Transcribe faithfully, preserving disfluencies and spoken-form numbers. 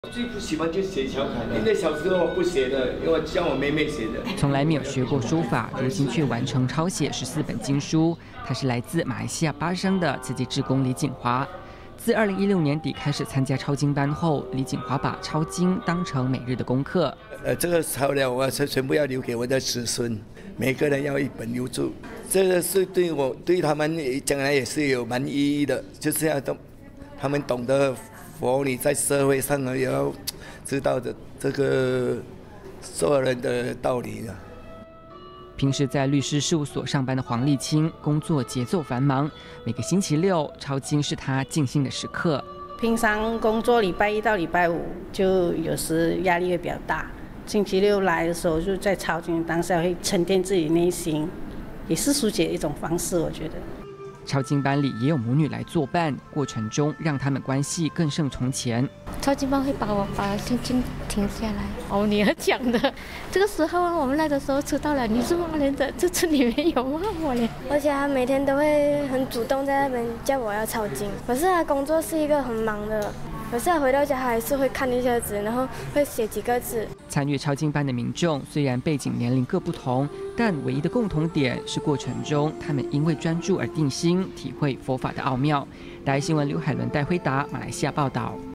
最不喜欢就写小楷，因为小时候我不写的，因为教我妹妹写的。 从来没有学过书法，如今却完成抄写十四本经书。他是来自马来西亚巴生的慈济志工李锦华。自二零一六年底开始参加抄经班后，李锦华把抄经当成每日的功课。 呃，这个抄了，我是全部要留给我的子孙，每个人要一本留住。这个是对我对他们将来也是有蛮意义的，就是要懂他们懂得佛理在社会上也要知道的这个做人的道理啊。 平时在律师事务所上班的黄立清，工作节奏繁忙，每个星期六抄经是他静心的时刻。 平常工作礼拜一到礼拜五，就有时压力会比较大。星期六来的时候，就在抄经当下会沉淀自己内心，也是疏解的一种方式，我觉得。 抄经班里也有母女来作伴，过程中让他们关系更胜从前。 抄经班会把我把心情停下来。我女儿讲的，这个时候我们来的时候迟到了，你是骂人的，这次你没有骂我嘞。 而且他每天都会很主动在那边叫我要抄经，可是他工作是一个很忙的。可是他回到家还是会看一下字，然后会写几个字。 参与抄经班的民众虽然背景年龄各不同，但唯一的共同点是过程中他们因为专注而定心，体会佛法的奥妙。大爱新闻刘海伦、戴辉达，马来西亚报道。